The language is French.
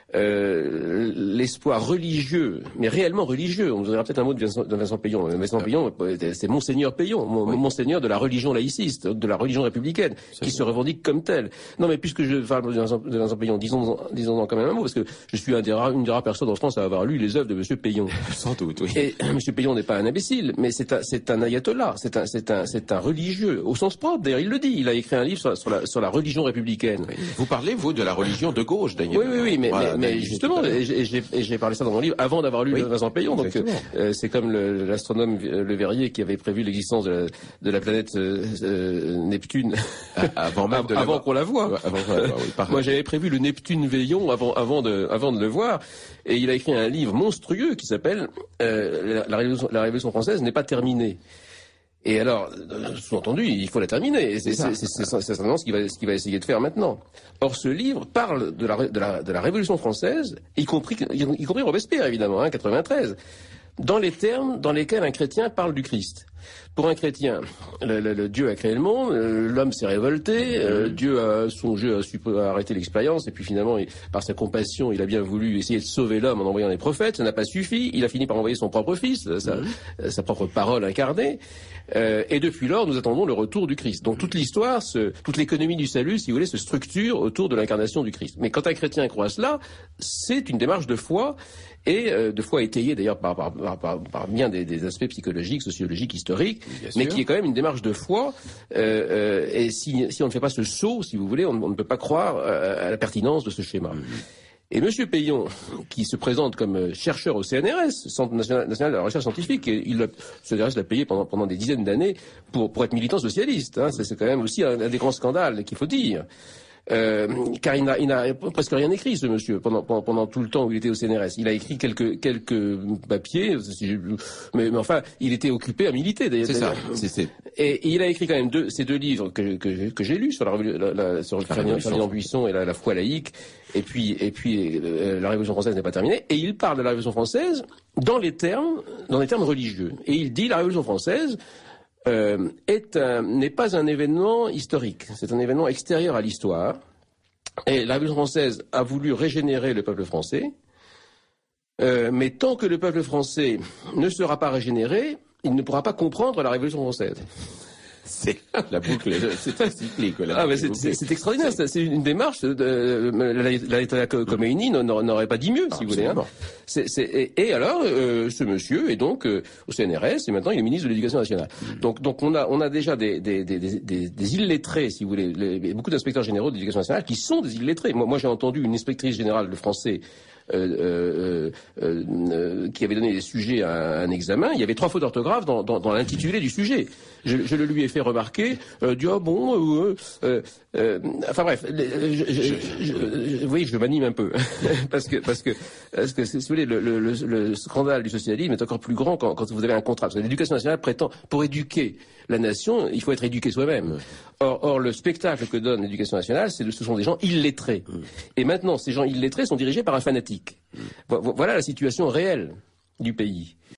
l'espoir religieux, mais réellement religieux. On nous dira peut-être un mot de Vincent Peillon. Vincent Peillon, c'est Monseigneur Peillon, Monseigneur de la religion laïciste, de la religion républicaine, qui se revendique comme tel. Non, mais puisque je parle de Vincent Peillon, disons-en quand même un mot, parce que je suis une des rares personnes en France à avoir lu les œuvres de Monsieur Peillon. Sans doute, oui. Et Monsieur Peillon n'est pas un imbécile, mais c'est un ayatollah, c'est un religieux, au sens propre. D'ailleurs, il le dit. Il a écrit un livre sur la religion républicaine. Oui. Vous parlez, vous, de la religion de gauche, d'ailleurs. Oui, mais justement, et j'ai parlé ça dans mon livre avant d'avoir lu Vincent Peillon. Donc, c'est comme l'astronome Le Verrier qui avait prévu l'existence de la planète Neptune avant qu'on la voie. Moi, j'avais prévu le Neptune Veillon avant de le voir. Et il a écrit un livre monstrueux qui s'appelle la Révolution française n'est pas terminée. Et alors, sous-entendu, il faut la terminer. C'est certainement ce qu'il va essayer de faire maintenant. Or, ce livre parle de la Révolution française, y compris Robespierre, évidemment, 93, dans les termes dans lesquels un chrétien parle du Christ. Pour un chrétien, le Dieu a créé le monde, l'homme s'est révolté, Dieu a songé à arrêter l'expérience, et puis finalement, par sa compassion, il a bien voulu essayer de sauver l'homme en envoyant des prophètes, ça n'a pas suffi, il a fini par envoyer son propre fils, sa propre parole incarnée, et depuis lors, nous attendons le retour du Christ. Donc toute l'histoire, toute l'économie du salut, si vous voulez, se structure autour de l'incarnation du Christ. Mais quand un chrétien croit cela, c'est une démarche de foi, et de foi étayée d'ailleurs par bien des aspects psychologiques, sociologiques, historiques, mais qui est quand même une démarche de foi. Et si on ne fait pas ce saut, si vous voulez, on ne peut pas croire à la pertinence de ce schéma. Et Monsieur Peillon, qui se présente comme chercheur au CNRS, Centre national de la recherche scientifique, et le CNRS l'a payé pendant des dizaines d'années pour être militant socialiste. C'est quand même aussi un des grands scandales qu'il faut dire. Car il n'a presque rien écrit, ce monsieur, pendant tout le temps où il était au CNRS. Il a écrit quelques papiers, mais enfin, il était occupé à militer. C'est ça. Et il a écrit quand même ces deux livres que j'ai lus sur le Ferdinand Buisson et la foi laïque. Et puis la Révolution française n'est pas terminée. Et il parle de la Révolution française dans les termes religieux. Et il dit la Révolution française n'est pas un événement historique, c'est un événement extérieur à l'histoire. Et la Révolution française a voulu régénérer le peuple français, mais tant que le peuple français ne sera pas régénéré, il ne pourra pas comprendre la Révolution française. C'est la boucle, c'est un cyclique. C'est extraordinaire, c'est une démarche. L'Ayatollah Khomeini n'aurait pas dit mieux, si vous voulez. Et alors, ce monsieur est donc au CNRS et maintenant il est ministre de l'Éducation nationale. Donc on a déjà des illettrés, si vous voulez, beaucoup d'inspecteurs généraux de l'Éducation nationale qui sont des illettrés. Moi j'ai entendu une inspectrice générale de français qui avait donné des sujets à un examen. Il y avait 3 fautes d'orthographe dans l'intitulé du sujet. Je le lui ai fait remarquer. Dit enfin bref, vous voyez que je m'anime un peu parce que si vous voulez le scandale du socialisme est encore plus grand quand vous avez un contrat. Parce que l'éducation nationale prétend pour éduquer la nation, il faut être éduqué soi-même. Or le spectacle que donne l'éducation nationale, ce sont des gens illettrés. Et maintenant, ces gens illettrés sont dirigés par un fanatique. Voilà la situation réelle du pays.